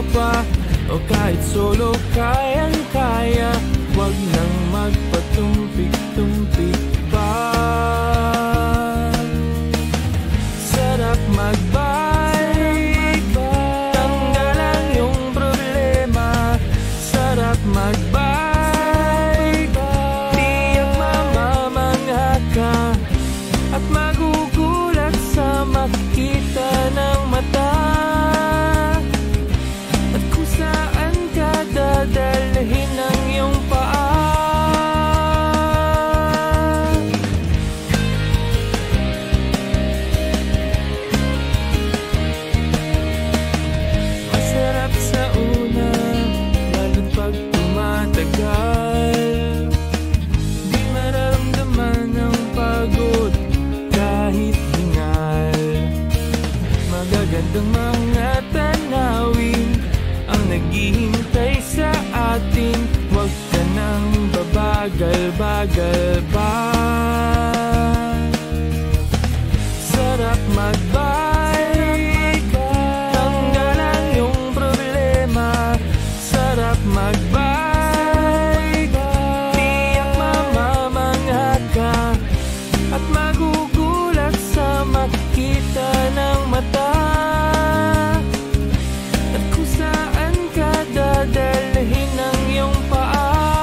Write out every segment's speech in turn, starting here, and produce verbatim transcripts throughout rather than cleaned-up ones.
pa, o kahit solo kayang-kaya. Huwag nang magpatumpik-tumpik pa. Sarap magbike, tanggalan yung problema. Sarap magbike, tiyak mamamangha ka at magugulat sa makita ng mata. At kung saan ka dadalhin ng iyong paa. Masarap sa una, lalo't pag tumatagal. Di mararamdaman ang pagod kahit hingal. Magagandang mga tanawin ang naghihintay sa atin. Huwag ka nang babagal-bagal pa. Sarap magbike, tanggalan yung problema. Sarap magbike, tiyak mamamangha ka at magugulat sa makita ng mata. At kung saan ka dadalhin ng iyong paa.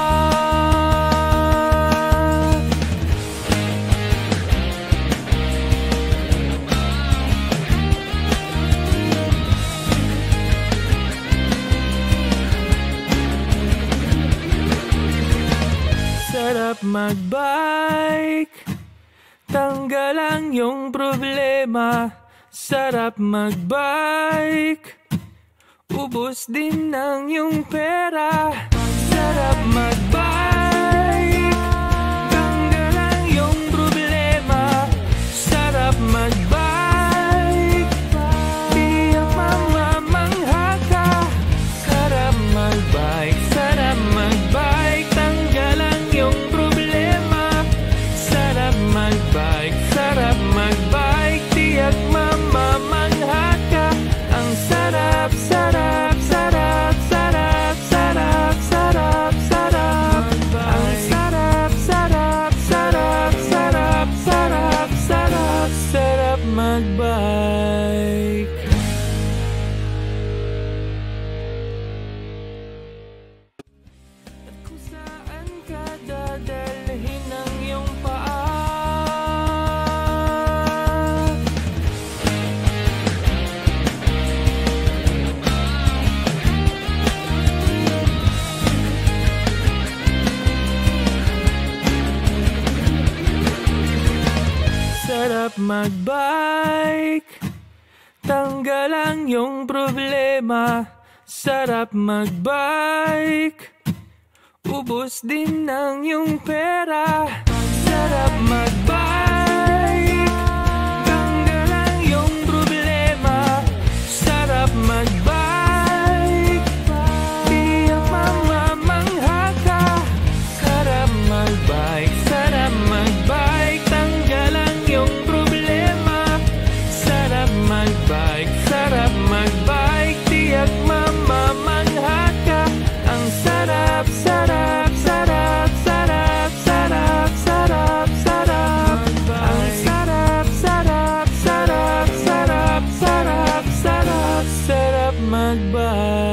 Sarap magbike, tanggalan yung problema. Sarap magbike, ubos din ng iyong pera. Sarap magbike, tanggalan yung problema. Sarap magbike, tiyak mamamangha ka. Sarap magbike, sarap magbike, tanggalan yung problema. Sarap magbike, sarap magbike, tiyak mamamangha ka. Ang sarap, sarap, sarap, sarap, sarap, sarap, sarap. Ang sarap, sarap, sarap, sarap, sarap, sarap, sarap magbike. At kung saan ka dadalhin ng iyong paa. Sarap magbike, tanggalan yung problema. Sarap magbike, ubos din ng iyong pera. Sarap magbike, tanggalan yung problema. Sarap magbike, tiyak mamamangha ka. Sarap magbike, sarap magbike, tanggalan yung problema. Sarap magbike, sarap magbike, tiyak mamamangha ka. Ang sarap, sarap, sarap, sarap, sarap, sarap, sarap. Ang sarap, sarap, sarap, sarap, sarap, sarap, sarap magbike.